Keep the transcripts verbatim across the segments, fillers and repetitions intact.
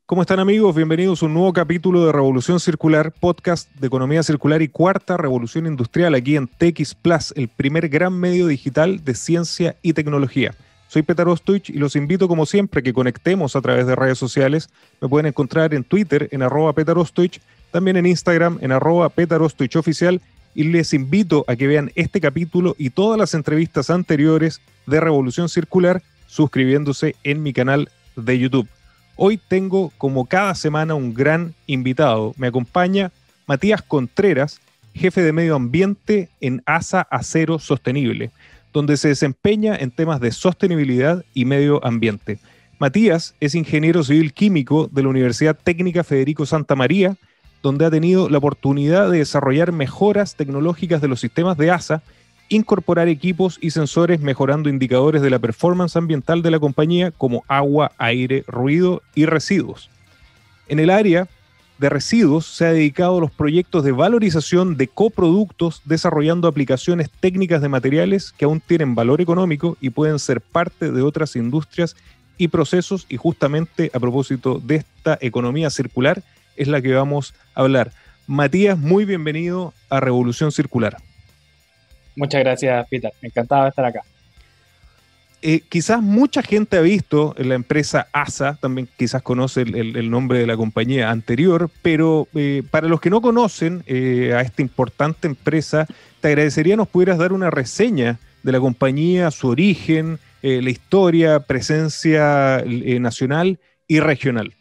¿Cómo están, amigos? Bienvenidos a un nuevo capítulo de Revolución Circular, podcast de economía circular y cuarta revolución industrial aquí en T X Plus, el primer gran medio digital de ciencia y tecnología. Soy Petar Ostoich y los invito, como siempre, a que conectemos a través de redes sociales. Me pueden encontrar en Twitter en arroba Petar Ostoich, también en Instagram en arroba Petar Ostoich oficial, y les invito a que vean este capítulo y todas las entrevistas anteriores de Revolución Circular suscribiéndose en mi canal de YouTube. Hoy tengo, como cada semana, un gran invitado. Me acompaña Matías Contreras, jefe de medio ambiente en ASA Acero Sostenible, donde se desempeña en temas de sostenibilidad y medio ambiente. Matías es ingeniero civil químico de la Universidad Técnica Federico Santa María, donde ha tenido la oportunidad de desarrollar mejoras tecnológicas de los sistemas de ASA, incorporar equipos y sensores mejorando indicadores de la performance ambiental de la compañía como agua, aire, ruido y residuos. En el área de residuos se ha dedicado a los proyectos de valorización de coproductos, desarrollando aplicaciones técnicas de materiales que aún tienen valor económico y pueden ser parte de otras industrias y procesos, y justamente a propósito de esta economía circular es la que vamos a hablar. Matías, muy bienvenido a Revolución Circular. Muchas gracias, Peter. Encantado de estar acá. Eh, quizás mucha gente ha visto la empresa ASA, también quizás conoce el, el, el nombre de la compañía anterior, pero eh, para los que no conocen eh, a esta importante empresa, te agradecería nos pudieras dar una reseña de la compañía, su origen, eh, la historia, presencia eh, nacional y regional.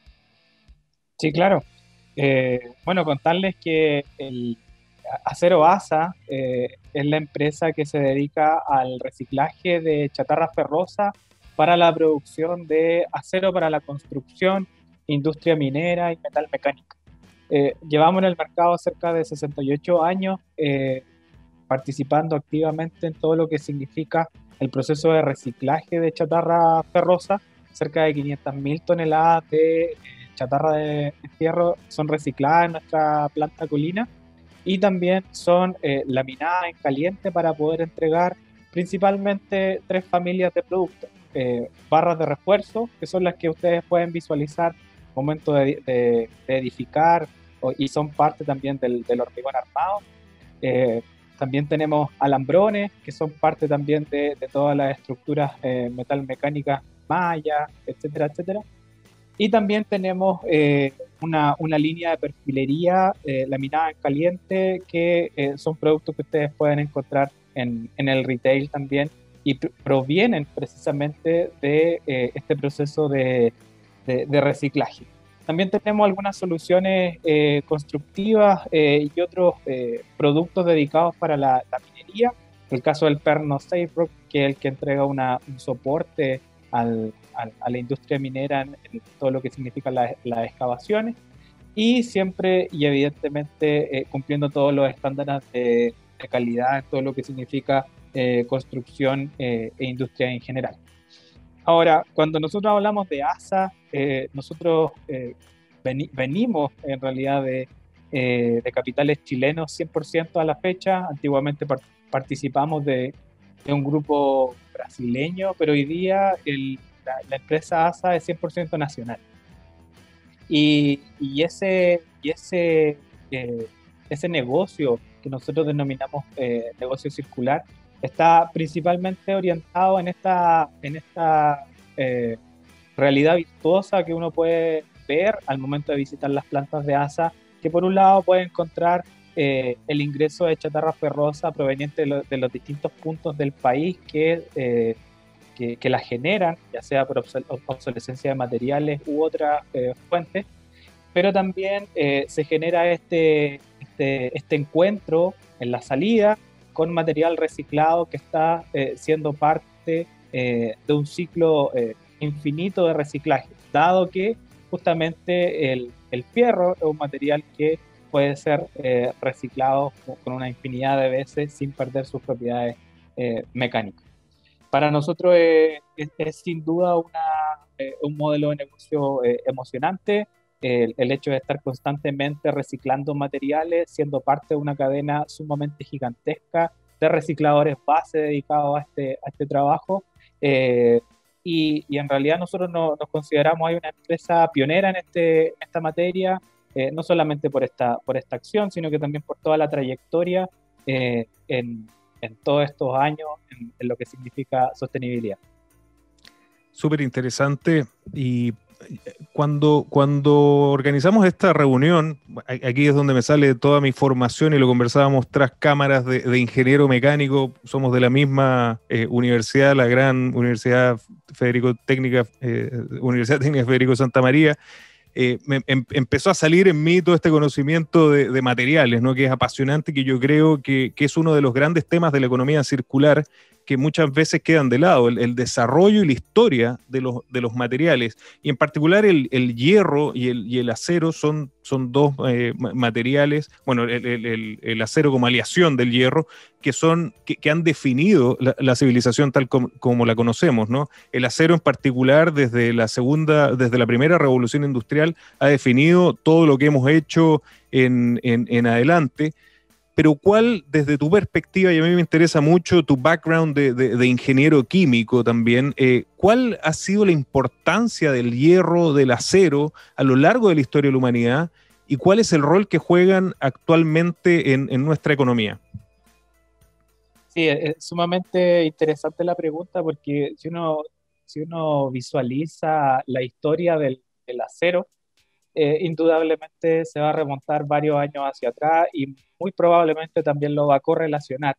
Sí, claro. Eh, bueno, contarles que el Acero ASA eh, es la empresa que se dedica al reciclaje de chatarra ferrosa para la producción de acero para la construcción, industria minera y metal mecánica. Eh, llevamos en el mercado cerca de sesenta y ocho años eh, participando activamente en todo lo que significa el proceso de reciclaje de chatarra ferrosa. Cerca de quinientas mil toneladas de eh, chatarra de fierro son recicladas en nuestra planta colina, y también son eh, laminadas en caliente para poder entregar principalmente tres familias de productos. Eh, barras de refuerzo, que son las que ustedes pueden visualizar al momento de, de, de edificar, o, y son parte también del, del hormigón armado. Eh, también tenemos alambrones, que son parte también de, de todas las estructuras eh, metal mecánicas, mallas, etcétera, etcétera. Y también tenemos eh, una, una línea de perfilería eh, laminada en caliente, que eh, son productos que ustedes pueden encontrar en, en el retail también, y pr- provienen precisamente de eh, este proceso de, de, de reciclaje. También tenemos algunas soluciones eh, constructivas eh, y otros eh, productos dedicados para la, la minería. El caso del perno SafeRock, que es el que entrega una, un soporte al, al, a la industria minera en, en todo lo que significa las la excavaciones, y siempre y evidentemente eh, cumpliendo todos los estándares de, de calidad en todo lo que significa eh, construcción eh, e industria en general. Ahora, cuando nosotros hablamos de ASA, eh, nosotros eh, veni venimos en realidad de, eh, de capitales chilenos cien por ciento a la fecha. Antiguamente part participamos de, de un grupo brasileño, pero hoy día el, la, la empresa ASA es cien por ciento nacional. Y, y ese, y ese, eh, ese negocio que nosotros denominamos eh, negocio circular está principalmente orientado en esta, en esta eh, realidad virtuosa que uno puede ver al momento de visitar las plantas de ASA, que por un lado puede encontrar eh, el ingreso de chatarra ferrosa proveniente de, lo, de los distintos puntos del país que, eh, que, que la generan, ya sea por obsolescencia de materiales u otras eh, fuentes, pero también eh, se genera este, este, este encuentro en la salida con material reciclado que está eh, siendo parte eh, de un ciclo eh, infinito de reciclaje, dado que justamente el, el fierro es un material que puede ser eh, reciclado con una infinidad de veces sin perder sus propiedades eh, mecánicas. Para nosotros eh, es, es sin duda una, eh, un modelo de negocio eh, emocionante. El, el hecho de estar constantemente reciclando materiales, siendo parte de una cadena sumamente gigantesca de recicladores base dedicados a este, a este trabajo, eh, y, y en realidad nosotros no, nos consideramos hay una empresa pionera en, este, en esta materia, eh, no solamente por esta, por esta acción, sino que también por toda la trayectoria eh, en, en todos estos años en, en lo que significa sostenibilidad. Súper interesante. Y cuando, cuando organizamos esta reunión, aquí es donde me sale toda mi formación y lo conversábamos tras cámaras de, de ingeniero mecánico, somos de la misma eh, universidad, la gran Universidad Federico Técnica, eh, Universidad Técnica Federico Santa María. Eh, me, em, empezó a salir en mí todo este conocimiento de, de materiales, ¿no? Que es apasionante, que yo creo que, que es uno de los grandes temas de la economía circular que muchas veces quedan de lado, el, el desarrollo y la historia de los, de los materiales, y en particular el, el hierro y el, y el acero son, son dos eh, materiales, bueno, el, el, el acero como aleación del hierro, que, son, que, que han definido la, la civilización tal como, como la conocemos, ¿no? El acero en particular, desde la segunda, desde la primera revolución industrial, ha definido todo lo que hemos hecho en, en, en adelante. Pero ¿cuál, desde tu perspectiva, y a mí me interesa mucho tu background de, de, de ingeniero químico también, eh, cuál ha sido la importancia del hierro, del acero a lo largo de la historia de la humanidad y cuál es el rol que juegan actualmente en, en nuestra economía? Sí, es sumamente interesante la pregunta porque si uno, si uno visualiza la historia del, del acero, eh, indudablemente se va a remontar varios años hacia atrás y muy probablemente también lo va a correlacionar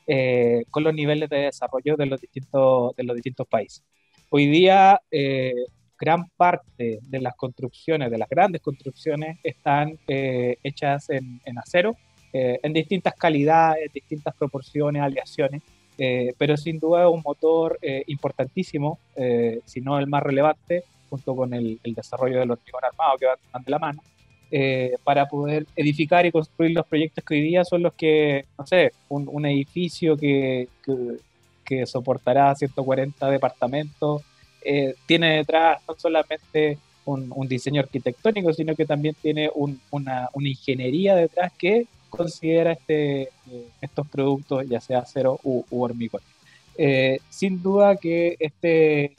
eh, con los niveles de desarrollo de los distintos, de los distintos países. Hoy día, eh, gran parte de las construcciones, de las grandes construcciones, están eh, hechas en, en acero, eh, en distintas calidades, distintas proporciones, aleaciones, eh, pero sin duda es un motor eh, importantísimo, eh, si no el más relevante, junto con el, el desarrollo del hormigón armado que van de la mano, eh, para poder edificar y construir los proyectos que hoy día son los que, no sé, un, un edificio que, que, que soportará ciento cuarenta departamentos, eh, tiene detrás no solamente un, un diseño arquitectónico, sino que también tiene un, una, una ingeniería detrás que considera este, eh, estos productos, ya sea acero u, u hormigón. Eh, sin duda que este,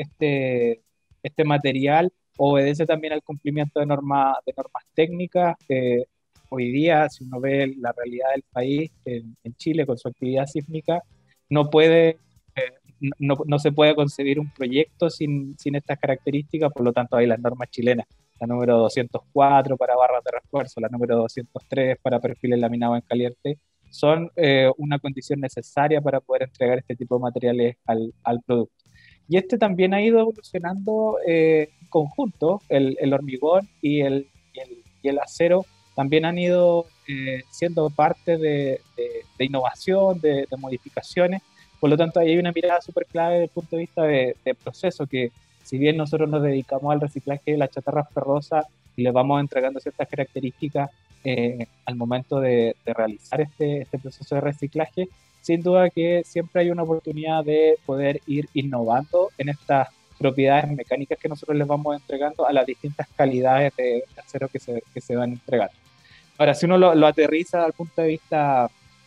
este Este material obedece también al cumplimiento de, norma, de normas técnicas. Eh, hoy día, si uno ve la realidad del país, en, en Chile, con su actividad sísmica, no, puede, eh, no, no se puede concebir un proyecto sin, sin estas características, por lo tanto hay las normas chilenas, la número doscientos cuatro para barras de refuerzo, la número doscientos tres para perfiles laminados en caliente, son eh, una condición necesaria para poder entregar este tipo de materiales al, al producto. Y este también ha ido evolucionando eh, en conjunto, el, el hormigón y el, y, el, y el acero también han ido eh, siendo parte de, de, de innovación, de, de modificaciones. Por lo tanto, ahí hay una mirada súper clave desde el punto de vista de, de proceso, que si bien nosotros nos dedicamos al reciclaje de las chatarras ferrosas y les vamos entregando ciertas características eh, al momento de, de realizar este, este proceso de reciclaje, sin duda que siempre hay una oportunidad de poder ir innovando en estas propiedades mecánicas que nosotros les vamos entregando a las distintas calidades de acero que se, que se van a entregar. Ahora, si uno lo, lo aterriza desde el punto de vista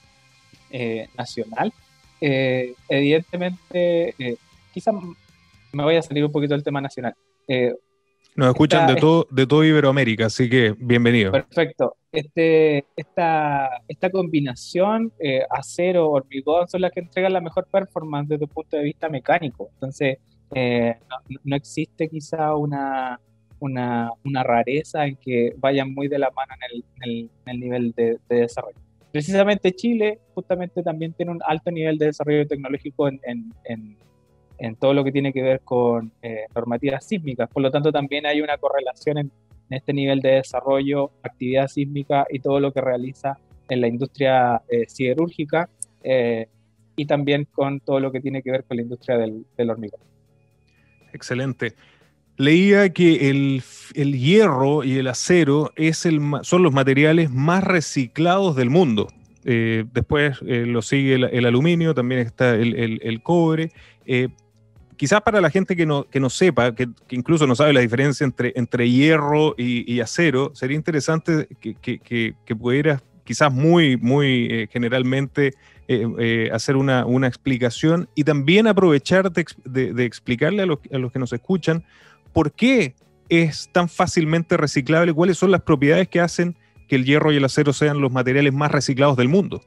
eh, nacional, eh, evidentemente, eh, quizás me voy a salir un poquito del tema nacional. Eh, Nos escuchan esta, de, todo, de todo Iberoamérica, así que bienvenido. Perfecto. Este, esta, esta combinación eh, acero-hormigón son las que entregan la mejor performance desde el punto de vista mecánico. Entonces, eh, no, no existe quizá una, una, una rareza en que vayan muy de la mano en el, en el, en el nivel de, de desarrollo. Precisamente Chile justamente también tiene un alto nivel de desarrollo tecnológico en, en, en, en todo lo que tiene que ver con eh, normativas sísmicas. Por lo tanto, también hay una correlación en en este nivel de desarrollo, actividad sísmica y todo lo que realiza en la industria eh, siderúrgica eh, y también con todo lo que tiene que ver con la industria del, del hormigón. Excelente. Leía que el, el hierro y el acero es el, son los materiales más reciclados del mundo. Eh, después eh, lo sigue el, el aluminio, también está el, el, el cobre. Eh, Quizás para la gente que no, que no sepa, que, que incluso no sabe la diferencia entre, entre hierro y, y acero, sería interesante que, que, que, que pudieras quizás muy, muy eh, generalmente eh, eh, hacer una, una explicación y también aprovechar de, de, de explicarle a los, a los que nos escuchan por qué es tan fácilmente reciclable, cuáles son las propiedades que hacen que el hierro y el acero sean los materiales más reciclados del mundo.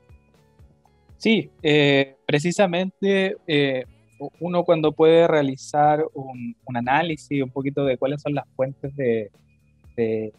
Sí, eh, precisamente eh, uno cuando puede realizar un, un análisis un poquito de cuáles son las fuentes de, de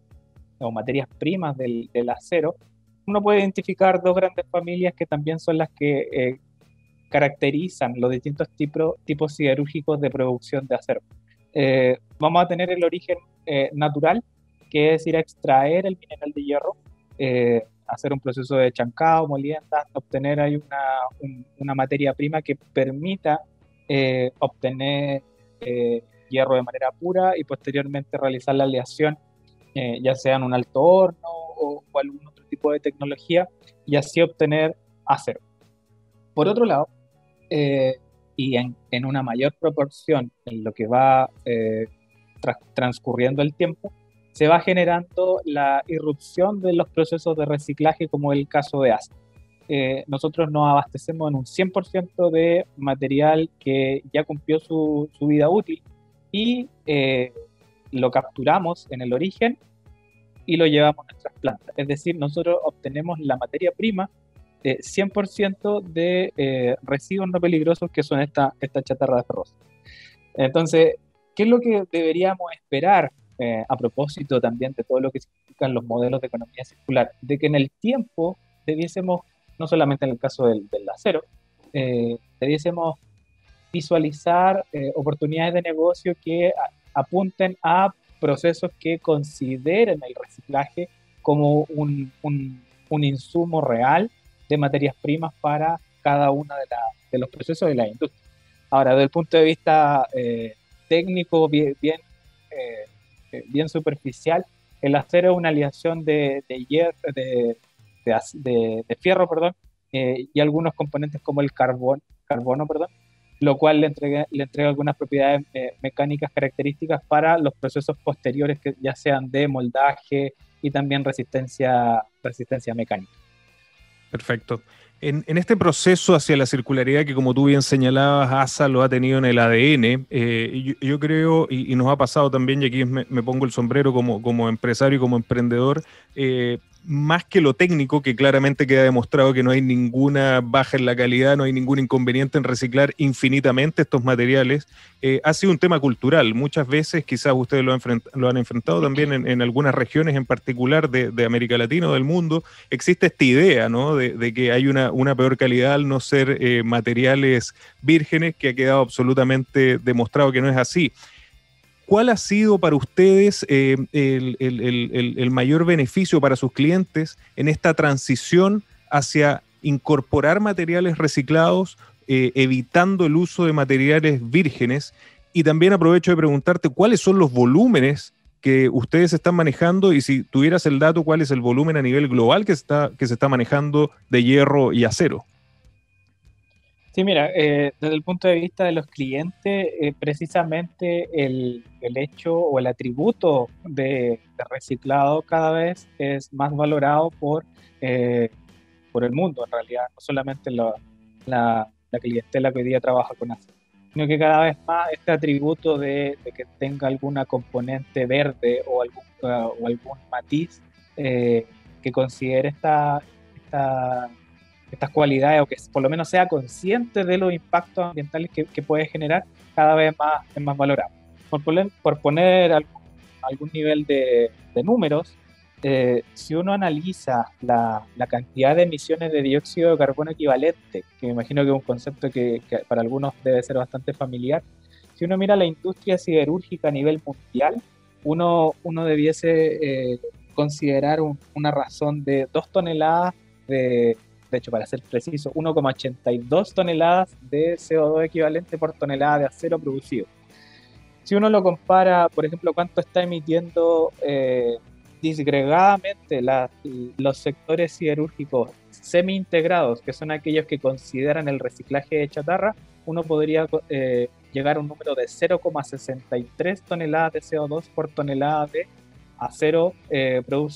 o materias primas del, del acero, uno puede identificar dos grandes familias que también son las que eh, caracterizan los distintos tipos, tipos siderúrgicos de producción de acero. Eh, vamos a tener el origen eh, natural, que es ir a extraer el mineral de hierro, eh, hacer un proceso de chancado, molienda, obtener ahí una, un, una materia prima que permita eh, obtener eh, hierro de manera pura y posteriormente realizar la aleación, eh, ya sea en un alto horno o, o algún otro tipo de tecnología, y así obtener acero. Por otro lado, eh, y en, en, una mayor proporción en lo que va eh, tra transcurriendo el tiempo, se va generando la irrupción de los procesos de reciclaje, como el caso de A S A. Eh, nosotros nos abastecemos en un cien por ciento de material que ya cumplió su, su vida útil y eh, lo capturamos en el origen y lo llevamos a nuestras plantas. Es decir, nosotros obtenemos la materia prima eh, cien por ciento de eh, residuos no peligrosos que son esta, esta chatarra de ferrosa. Entonces, ¿qué es lo que deberíamos esperar eh, a propósito también de todo lo que significan los modelos de economía circular? De que en el tiempo debiésemos, no solamente en el caso del, del acero, eh, debiésemos visualizar eh, oportunidades de negocio que a, apunten a procesos que consideren el reciclaje como un, un, un insumo real de materias primas para cada uno de, la, de los procesos de la industria. Ahora, desde el punto de vista eh, técnico, bien, bien, eh, bien superficial, el acero es una aleación de, de, hierro, de, de, de, de fierro perdón, eh, y algunos componentes como el carbón, carbono, perdón, lo cual le entrega, le entrega algunas propiedades eh, mecánicas características para los procesos posteriores, que ya sean de moldaje y también resistencia, resistencia mecánica. Perfecto. En, en este proceso hacia la circularidad que, como tú bien señalabas, A S A lo ha tenido en el A D N, eh, yo, yo creo, y, y nos ha pasado también, y aquí me, me pongo el sombrero como, como empresario y como emprendedor, eh, más que lo técnico, que claramente queda demostrado que no hay ninguna baja en la calidad, no hay ningún inconveniente en reciclar infinitamente estos materiales, eh, ha sido un tema cultural. Muchas veces, quizás ustedes lo han, lo han enfrentado también en, en algunas regiones en particular de, de América Latina o del mundo, existe esta idea, ¿no?, de, de que hay una, una peor calidad al no ser eh, materiales vírgenes, que ha quedado absolutamente demostrado que no es así. ¿Cuál ha sido para ustedes eh, el, el, el, el mayor beneficio para sus clientes en esta transición hacia incorporar materiales reciclados, eh, evitando el uso de materiales vírgenes? Y también aprovecho de preguntarte cuáles son los volúmenes que ustedes están manejando, y si tuvieras el dato, cuál es el volumen a nivel global que, está, que se está manejando de hierro y acero. Sí, mira, eh, desde el punto de vista de los clientes, eh, precisamente el, el hecho o el atributo de, de reciclado cada vez es más valorado por, eh, por el mundo, en realidad, no solamente la, la, la clientela que hoy día trabaja con acero, sino que cada vez más este atributo de, de que tenga alguna componente verde o algún, uh, o algún matiz eh, que considere esta, esta estas cualidades, o que por lo menos sea consciente de los impactos ambientales que, que puede generar, cada vez más, es más valorado. Por poner, por poner algún, algún nivel de, de números, eh, si uno analiza la, la cantidad de emisiones de dióxido de carbono equivalente, que me imagino que es un concepto que, que para algunos debe ser bastante familiar, si uno mira la industria siderúrgica a nivel mundial, uno, uno debiese eh, considerar un, una razón de dos toneladas de de hecho, para ser preciso, uno coma ochenta y dos toneladas de C O dos equivalente por tonelada de acero producido. Si uno lo compara, por ejemplo, cuánto está emitiendo eh, disgregadamente la, los sectores siderúrgicos semi-integrados, que son aquellos que consideran el reciclaje de chatarra, uno podría eh, llegar a un número de cero coma sesenta y tres toneladas de C O dos por tonelada de acero eh, producido.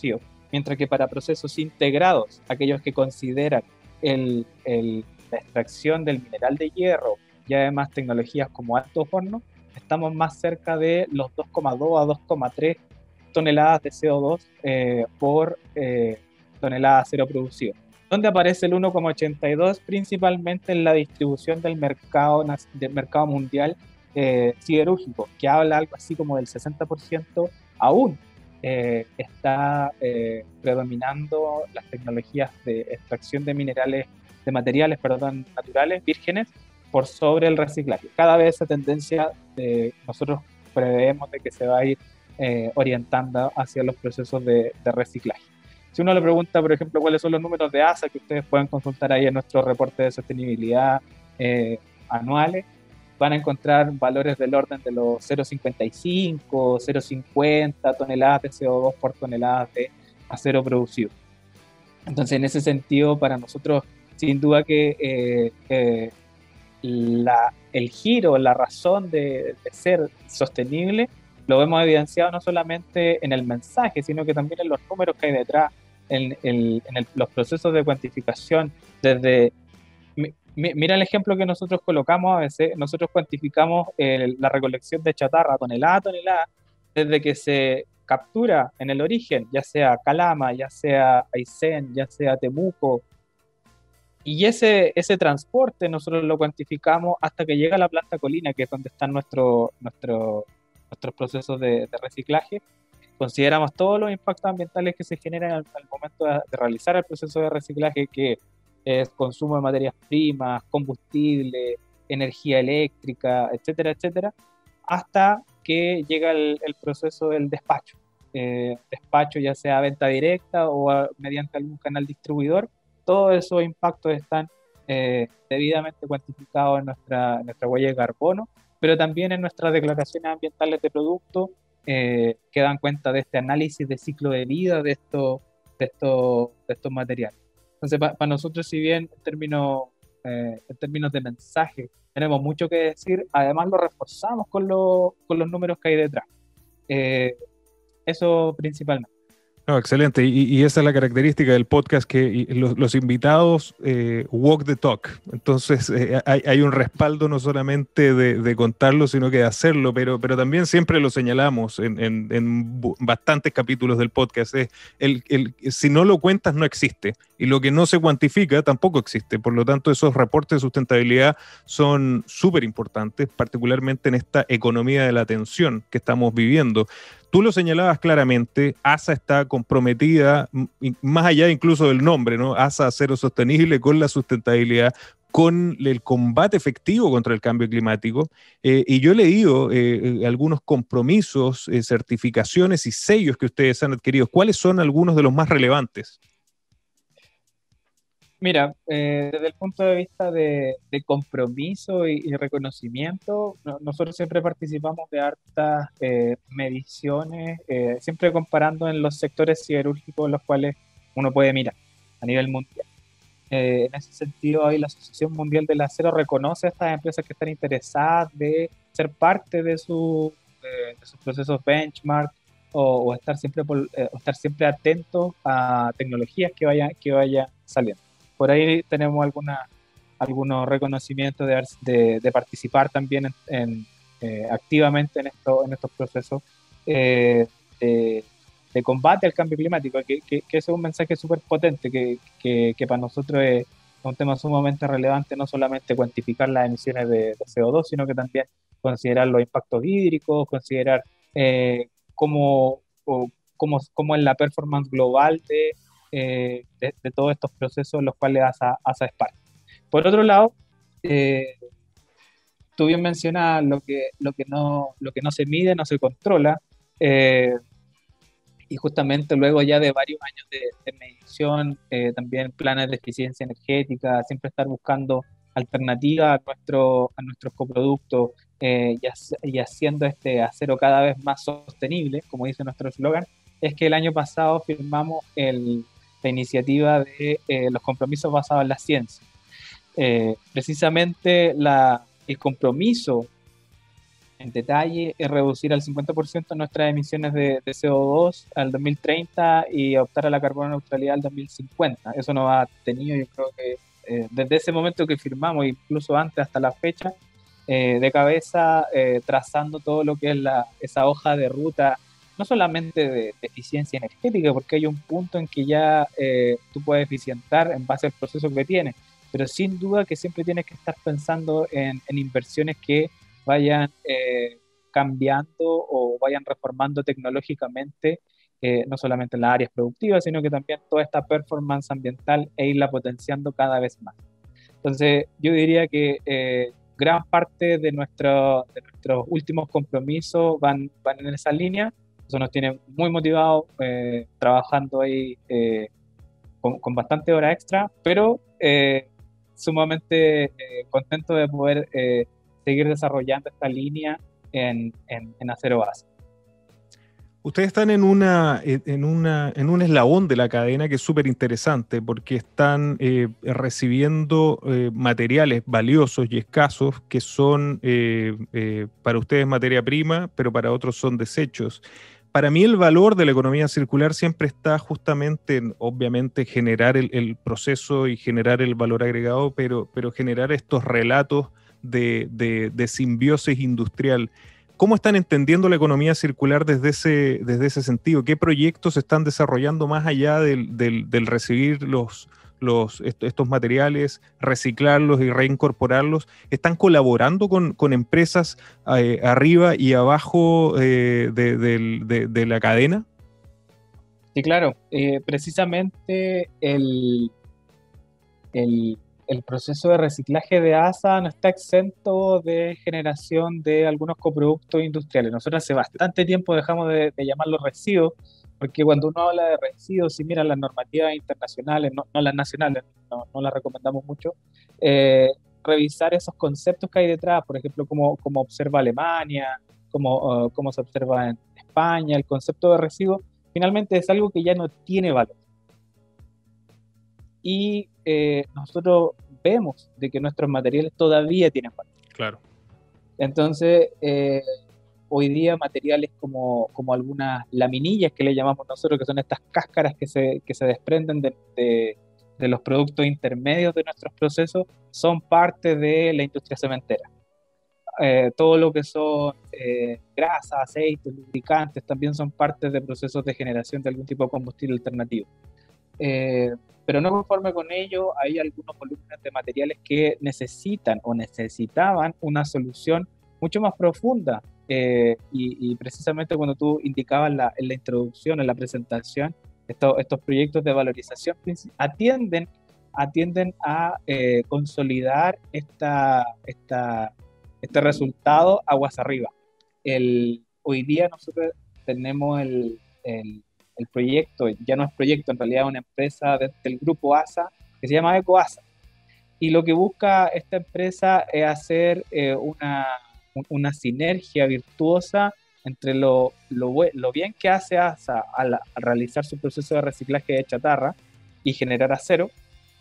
mientras que para procesos integrados, aquellos que consideran el, el, la extracción del mineral de hierro y además tecnologías como altos hornos, estamos más cerca de los dos coma dos a dos coma tres toneladas de C O dos eh, por eh, tonelada de acero producido. ¿Dónde aparece el uno coma ochenta y dos? Principalmente en la distribución del mercado, del mercado mundial eh, siderúrgico, que habla algo así como del sesenta por ciento aún eh, está eh, predominando las tecnologías de extracción de minerales, de materiales, perdón, naturales, vírgenes, por sobre el reciclaje. Cada vez esa tendencia eh, nosotros preveemos de que se va a ir eh, orientando hacia los procesos de, de reciclaje. Si uno le pregunta, por ejemplo, cuáles son los números de A S A, que ustedes pueden consultar ahí en nuestro reporte de sostenibilidad eh, anuales, van a encontrar valores del orden de los cero coma cincuenta y cinco, cero coma cincuenta toneladas de C O dos por tonelada de acero producido. Entonces, en ese sentido, para nosotros, sin duda que eh, eh, la, el giro, la razón de, de ser sostenible, lo vemos evidenciado no solamente en el mensaje, sino que también en los números que hay detrás, en, el, en el, los procesos de cuantificación. Desde, mi, mira el ejemplo que nosotros colocamos a veces, nosotros cuantificamos el, la recolección de chatarra tonelada a tonelada, desde que se captura en el origen, ya sea Calama, ya sea Aysén, ya sea Temuco, y ese, ese transporte nosotros lo cuantificamos hasta que llega a la planta Colina, que es donde están nuestro, nuestro, nuestros procesos de, de reciclaje. Consideramos todos los impactos ambientales que se generan al, al momento de, de realizar el proceso de reciclaje, que es consumo de materias primas, combustible, energía eléctrica, etcétera, etcétera, hasta que llega el, el proceso del despacho. Eh, despacho ya sea a venta directa o a, mediante algún canal distribuidor. Todos esos impactos están eh, debidamente cuantificados en nuestra, en nuestra huella de carbono, pero también en nuestras declaraciones ambientales de producto, eh, que dan cuenta de este análisis de ciclo de vida de estos, de estos, de estos materiales. Entonces, para pa nosotros, si bien en términos, eh, en términos de mensaje tenemos mucho que decir, además lo reforzamos con, lo, con los números que hay detrás. Eh, eso principalmente. No, excelente. Y, y esa es la característica del podcast, que los, los invitados eh, walk the talk. Entonces eh, hay, hay un respaldo no solamente de, de contarlo, sino que de hacerlo, pero, pero también siempre lo señalamos en, en, en bastantes capítulos del podcast. Es el, el, si no lo cuentas, no existe. Y lo que no se cuantifica tampoco existe. Por lo tanto, esos reportes de sustentabilidad son súper importantes, particularmente en esta economía de la atención que estamos viviendo. Tú lo señalabas claramente, A S A está comprometida, más allá incluso del nombre, ¿no? A S A Acero Sostenible, con la sustentabilidad, con el combate efectivo contra el cambio climático. Eh, y yo he leído eh, algunos compromisos, eh, certificaciones y sellos que ustedes han adquirido. ¿Cuáles son algunos de los más relevantes? Mira, eh, desde el punto de vista de, de compromiso y, y reconocimiento, no, nosotros siempre participamos de hartas eh, mediciones, eh, siempre comparando en los sectores siderúrgicos en los cuales uno puede mirar a nivel mundial. Eh, en ese sentido, hoy la Asociación Mundial del Acero reconoce a estas empresas que están interesadas de ser parte de, su, eh, de sus procesos benchmark, o, o, estar siempre por, eh, o estar siempre atentos a tecnologías que vayan, que vayan saliendo. Por ahí tenemos alguna, algunos reconocimientos de, de, de participar también en, en, eh, activamente en, esto, en estos procesos eh, de, de combate al cambio climático, que, que, que es un mensaje súper potente, que, que, que para nosotros es un tema sumamente relevante, no solamente cuantificar las emisiones de, de C O dos, sino que también considerar los impactos hídricos, considerar eh, cómo, cómo, cómo es la performance global de Eh, de, de todos estos procesos en los cuales A S A, A S A es parte. Por otro lado, eh, tú bien mencionas lo que, lo, que no, lo que no se mide, no se controla, eh, y justamente luego ya de varios años de, de medición, eh, también planes de eficiencia energética, siempre estar buscando alternativas a, nuestro, a nuestros coproductos, eh, y, y haciendo este acero cada vez más sostenible, como dice nuestro eslogan, es que el año pasado firmamos el la iniciativa de eh, los compromisos basados en la ciencia. Eh, precisamente la, el compromiso en detalle es reducir al cincuenta por ciento nuestras emisiones de, de C O dos al dos mil treinta y optar a la carbono neutralidad al dos mil cincuenta. Eso nos ha tenido, yo creo que eh, desde ese momento que firmamos, incluso antes hasta la fecha, eh, de cabeza, eh, trazando todo lo que es la, esa hoja de ruta, no solamente de, de eficiencia energética, porque hay un punto en que ya eh, tú puedes eficientar en base al proceso que tienes, pero sin duda que siempre tienes que estar pensando en, en inversiones que vayan eh, cambiando o vayan reformando tecnológicamente, eh, no solamente en las áreas productivas, sino que también toda esta performance ambiental e irla potenciando cada vez más. Entonces, yo diría que eh, gran parte de, nuestro, de nuestros últimos compromisos van, van en esa línea. Eso nos tiene muy motivados, eh, trabajando ahí eh, con, con bastante hora extra, pero eh, sumamente eh, contento de poder eh, seguir desarrollando esta línea en, en, en acero base. Ustedes están en, una, en, una, en un eslabón de la cadena que es súper interesante porque están eh, recibiendo eh, materiales valiosos y escasos que son eh, eh, para ustedes materia prima, pero para otros son desechos. Para mí el valor de la economía circular siempre está justamente en, obviamente, generar el, el proceso y generar el valor agregado, pero, pero generar estos relatos de, de, de simbiosis industrial. ¿Cómo están entendiendo la economía circular desde ese, desde ese sentido? ¿Qué proyectos se están desarrollando más allá del, del, del recibir los, los, estos materiales, reciclarlos y reincorporarlos? ¿Están colaborando con, con empresas eh, arriba y abajo eh, de, de, de, de la cadena? Sí, claro. Eh, precisamente el, el el proceso de reciclaje de ASA no está exento de generación de algunos coproductos industriales. Nosotros hace bastante tiempo dejamos de, de llamarlos residuos, porque cuando uno habla de residuos, si miran las normativas internacionales, no, no las nacionales, no, no las recomendamos mucho, eh, revisar esos conceptos que hay detrás, por ejemplo, cómo, cómo observa Alemania, cómo, uh, cómo se observa en España, el concepto de residuo, finalmente es algo que ya no tiene valor. Y eh, nosotros vemos de que nuestros materiales todavía tienen valor. Claro. Entonces, eh, hoy día materiales como, como algunas laminillas que le llamamos nosotros, que son estas cáscaras que se, que se desprenden de, de, de los productos intermedios de nuestros procesos, son parte de la industria cementera. Eh, todo lo que son eh, grasas, aceites, lubricantes, también son parte de procesos de generación de algún tipo de combustible alternativo. Eh, pero no conforme con ello, hay algunos volúmenes de materiales que necesitan o necesitaban una solución mucho más profunda. Eh, y, y precisamente cuando tú indicabas la, en la introducción, en la presentación, esto, estos proyectos de valorización atienden, atienden a eh, consolidar esta, esta, este resultado aguas arriba. El, hoy día nosotros tenemos el, el el proyecto, ya no es proyecto, en realidad es una empresa de, del grupo ASA que se llama EcoASA. Y lo que busca esta empresa es hacer eh, una, una sinergia virtuosa entre lo, lo, lo bien que hace ASA al, al realizar su proceso de reciclaje de chatarra y generar acero,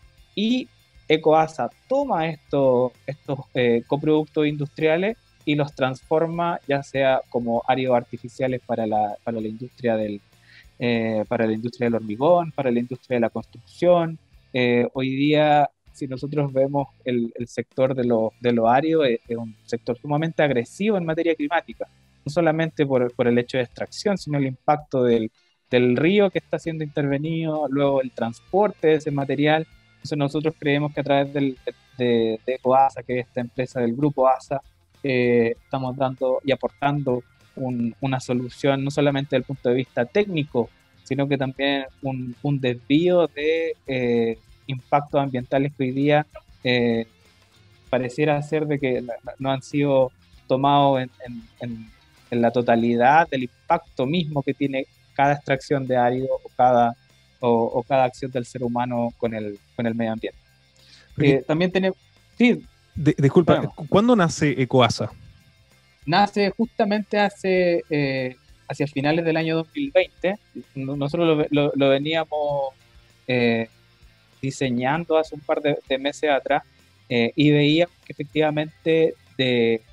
y EcoASA toma estos, estos eh, coproductos industriales y los transforma ya sea como áreas artificiales para la, para la industria del Eh, para la industria del hormigón, para la industria de la construcción. Eh, hoy día, si nosotros vemos el, el sector de lo, de lo árido, es, es un sector sumamente agresivo en materia climática, no solamente por, por el hecho de extracción, sino el impacto del, del río que está siendo intervenido, luego el transporte de ese material. Entonces nosotros creemos que a través del, de, de EcoASA, que es esta empresa del grupo ASA, eh, estamos dando y aportando Un, una solución no solamente desde el punto de vista técnico, sino que también un, un desvío de eh, impactos ambientales que hoy día eh, pareciera ser de que no han sido tomados en, en, en, en la totalidad del impacto mismo que tiene cada extracción de árido o cada, o, o cada acción del ser humano con el, con el medio ambiente. Eh, también tenemos... Sí, de, disculpa, bueno, ¿cuándo nace EcoASA? Nace justamente hace, eh, hacia finales del año dos mil veinte. Nosotros lo, lo, lo veníamos eh, diseñando hace un par de, de meses atrás eh, y veíamos que efectivamente de,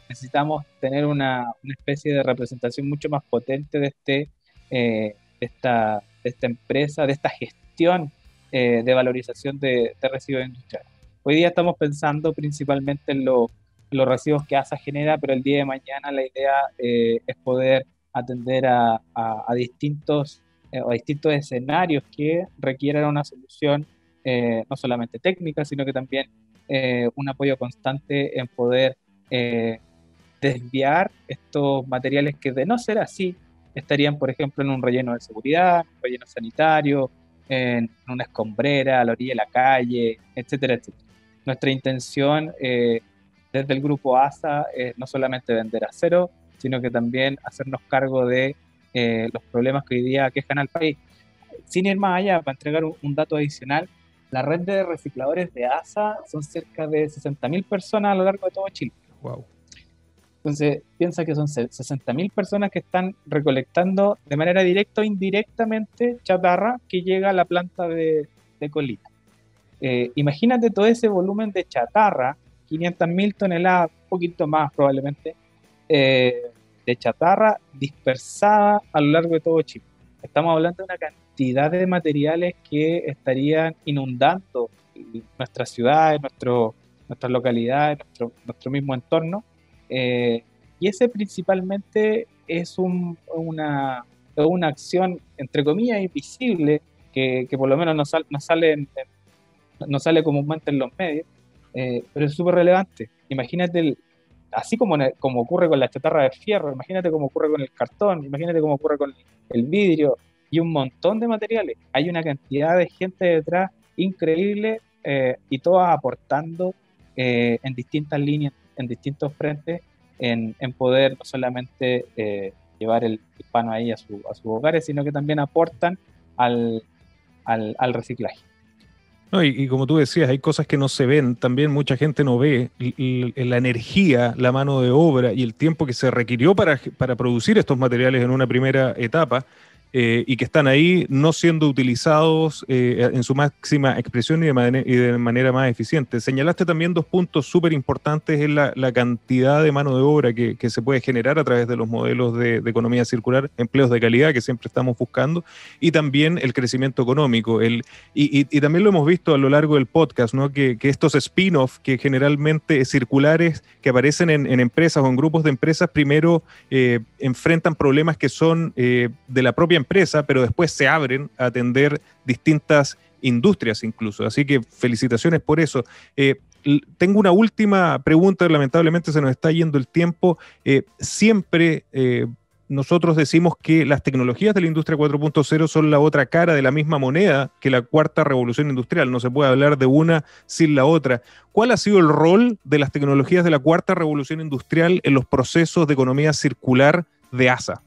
necesitamos tener una, una especie de representación mucho más potente de, este, eh, de, esta, de esta empresa, de esta gestión eh, de valorización de, de residuos industriales. Hoy día estamos pensando principalmente en lo, los residuos que ASA genera, pero el día de mañana la idea eh, es poder atender a, a, a distintos, eh, a distintos escenarios que requieran una solución eh, no solamente técnica, sino que también eh, un apoyo constante en poder eh, desviar estos materiales que, de no ser así, estarían, por ejemplo, en un relleno de seguridad, en un relleno sanitario, en una escombrera, a la orilla de la calle, etcétera, etcétera. Nuestra intención eh, desde el grupo ASA es no solamente vender acero, sino que también hacernos cargo de eh, los problemas que hoy día aquejan al país. Sin ir más allá, para entregar un, un dato adicional, la red de recicladores de ASA son cerca de sesenta mil personas a lo largo de todo Chile. Wow. Entonces, piensa que son sesenta mil personas que están recolectando de manera directa o indirectamente chatarra que llega a la planta de, de Colina. Eh, imagínate todo ese volumen de chatarra, quinientas mil toneladas, un poquito más probablemente, eh, de chatarra dispersada a lo largo de todo Chile. Estamos hablando de una cantidad de materiales que estarían inundando nuestras ciudades, nuestro, nuestras localidades, nuestro, nuestro mismo entorno. Eh, y ese principalmente es un, una, una acción, entre comillas, invisible, que, que por lo menos no, sal, no, sale en, en, no sale comúnmente en los medios, eh, pero es súper relevante. Imagínate, el, así como, como ocurre con la chatarra de fierro, imagínate cómo ocurre con el cartón, imagínate cómo ocurre con el vidrio y un montón de materiales. Hay una cantidad de gente detrás increíble eh, y todas aportando eh, en distintas líneas, en distintos frentes, en, en poder no solamente eh, llevar el, el pan ahí a, su, a sus hogares, sino que también aportan al, al, al reciclaje. No, y, y como tú decías, hay cosas que no se ven, también mucha gente no ve y, y la energía, la mano de obra y el tiempo que se requirió para, para producir estos materiales en una primera etapa. Eh, y que están ahí no siendo utilizados eh, en su máxima expresión y de, man y de manera más eficiente. Señalaste también dos puntos súper importantes en la, la cantidad de mano de obra que, que se puede generar a través de los modelos de, de economía circular, empleos de calidad que siempre estamos buscando, y también el crecimiento económico. El, y, y, y también lo hemos visto a lo largo del podcast, ¿no? que, que estos spin-off que generalmente circulares que aparecen en, en empresas o en grupos de empresas, primero eh, enfrentan problemas que son eh, de la propia empresa, pero después se abren a atender distintas industrias incluso. Así que felicitaciones por eso. Eh, tengo una última pregunta, lamentablemente se nos está yendo el tiempo. Eh, siempre eh, nosotros decimos que las tecnologías de la industria cuatro punto cero son la otra cara de la misma moneda que la cuarta revolución industrial. No se puede hablar de una sin la otra. ¿Cuál ha sido el rol de las tecnologías de la cuarta revolución industrial en los procesos de economía circular de ASA?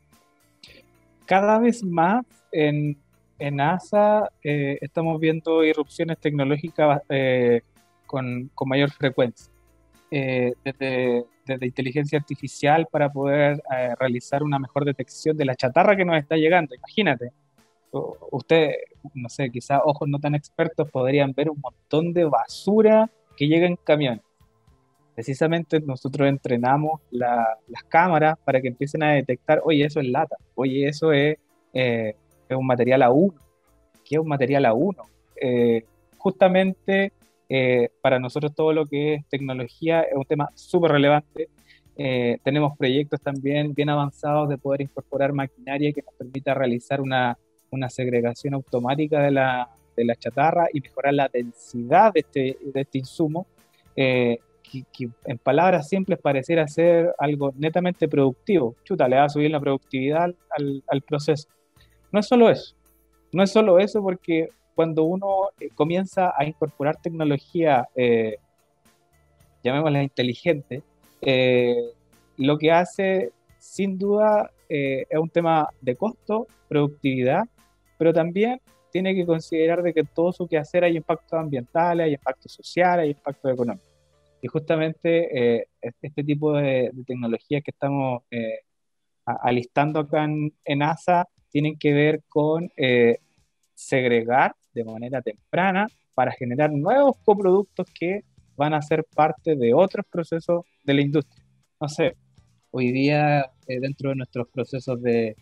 Cada vez más en, en ASA eh, estamos viendo irrupciones tecnológicas eh, con, con mayor frecuencia. Eh, desde, desde inteligencia artificial para poder eh, realizar una mejor detección de la chatarra que nos está llegando. Imagínate, usted, no sé, quizás ojos no tan expertos podrían ver un montón de basura que llega en camiones. Precisamente nosotros entrenamos la, las cámaras para que empiecen a detectar, oye, eso es lata, oye, eso es, eh, es un material A uno, ¿qué es un material A uno? Eh, justamente eh, para nosotros todo lo que es tecnología es un tema súper relevante. Eh, tenemos proyectos también bien avanzados de poder incorporar maquinaria que nos permita realizar una, una segregación automática de la, de la chatarra y mejorar la densidad de este, de este insumo. Eh, Que, que en palabras simples pareciera ser algo netamente productivo. Chuta, le va a subir la productividad al, al proceso. No es solo eso, no es solo eso porque cuando uno eh, comienza a incorporar tecnología, eh, llamémosla inteligente, eh, lo que hace sin duda eh, es un tema de costo, productividad, pero también tiene que considerar de que todo su quehacer hay impactos ambientales, hay impactos sociales, hay impactos económicos. Y justamente eh, este tipo de, de tecnologías que estamos eh, alistando acá en, en ASA tienen que ver con eh, segregar de manera temprana para generar nuevos coproductos que van a ser parte de otros procesos de la industria. no sé, hoy día eh, dentro de nuestros procesos de,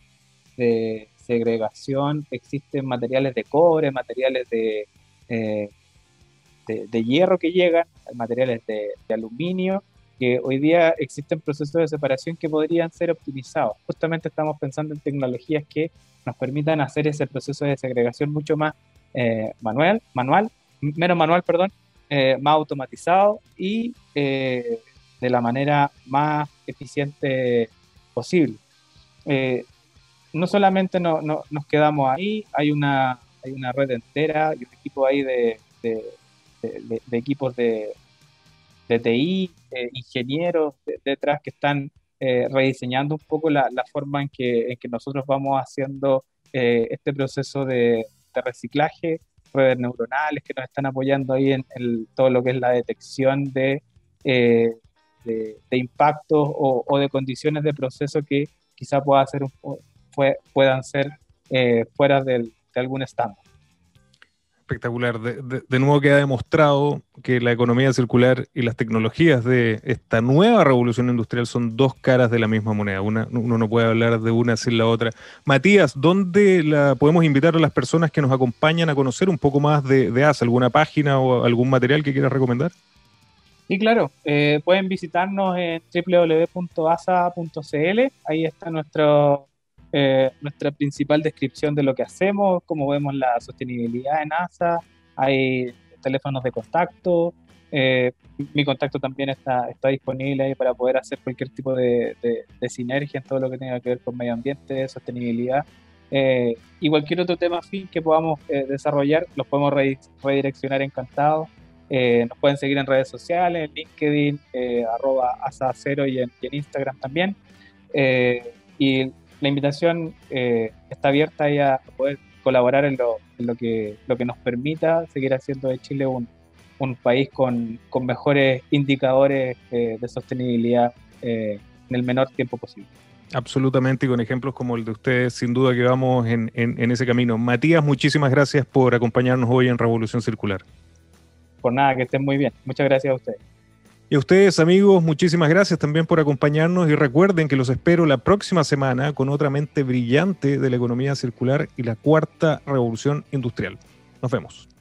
de segregación existen materiales de cobre, materiales de, eh, de, de hierro que llegan, materiales de, de aluminio, que hoy día existen procesos de separación que podrían ser optimizados. Justamente estamos pensando en tecnologías que nos permitan hacer ese proceso de segregación mucho más eh, manual, manual, menos manual, perdón, eh, más automatizado y eh, de la manera más eficiente posible. Eh, no solamente no, no, nos quedamos ahí, hay una, hay una red entera y un equipo ahí de, de, de, de equipos de, de T I, eh, ingenieros de, detrás que están eh, rediseñando un poco la, la forma en que, en que nosotros vamos haciendo eh, este proceso de, de reciclaje, redes neuronales que nos están apoyando ahí en, en todo lo que es la detección de, eh, de, de impactos o, o, de condiciones de proceso que quizá pueda ser un, fue, puedan ser eh, fuera del, de algún estándar. Espectacular. De, de, de nuevo queda demostrado que la economía circular y las tecnologías de esta nueva revolución industrial son dos caras de la misma moneda. Una, uno no puede hablar de una sin la otra. Matías, ¿dónde la, podemos invitar a las personas que nos acompañan a conocer un poco más de, de A S A? ¿Alguna página o algún material que quieras recomendar? Sí, claro. Eh, pueden visitarnos en doble u doble u doble u punto a s a punto c l. Ahí está nuestro... Eh, nuestra principal descripción de lo que hacemos, cómo vemos la sostenibilidad en A S A, hay teléfonos de contacto, eh, mi contacto también está, está disponible ahí para poder hacer cualquier tipo de, de, de sinergia en todo lo que tenga que ver con medio ambiente, sostenibilidad, eh, y cualquier otro tema fin que podamos eh, desarrollar, los podemos redireccionar encantados. Eh, nos pueden seguir en redes sociales, en LinkedIn, eh, arroba asa cero y en, y en Instagram también. Eh, y la invitación eh, está abierta ahí a poder colaborar en lo, en lo, que, lo que nos permita seguir haciendo de Chile un, un país con, con mejores indicadores eh, de sostenibilidad eh, en el menor tiempo posible. Absolutamente, y con ejemplos como el de ustedes, sin duda que vamos en, en, en ese camino. Matías, muchísimas gracias por acompañarnos hoy en Revolución Circular. Por nada, que estén muy bien. Muchas gracias a ustedes. Y a ustedes, amigos, muchísimas gracias también por acompañarnos y recuerden que los espero la próxima semana con otra mente brillante de la economía circular y la cuarta revolución industrial. Nos vemos.